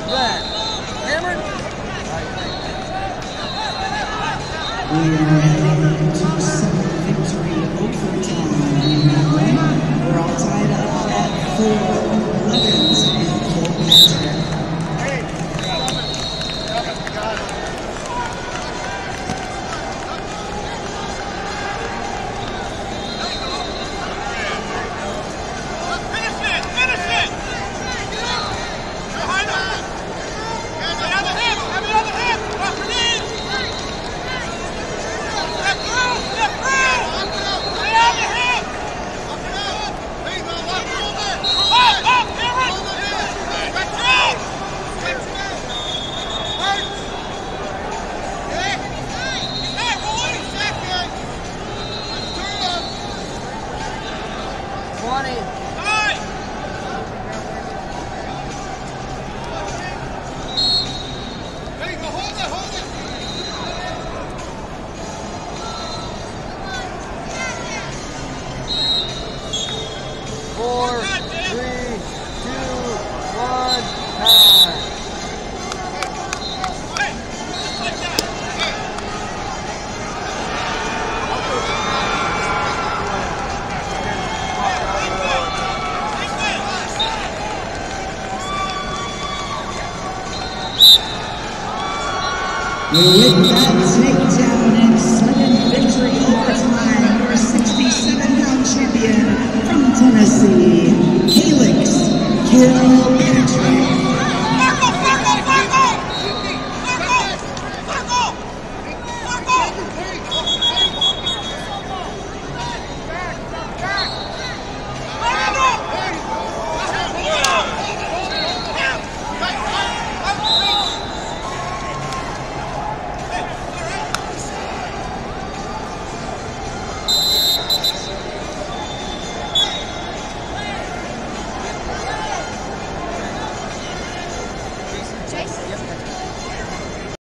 Red. Cameron. We are heading into summer victory overtime. We're all tied up at 4-11 in Kilpatrick. With that takedown and sudden victory overtime, your 67-pound champion from Tennessee, Helix Kilpatrick. Jason.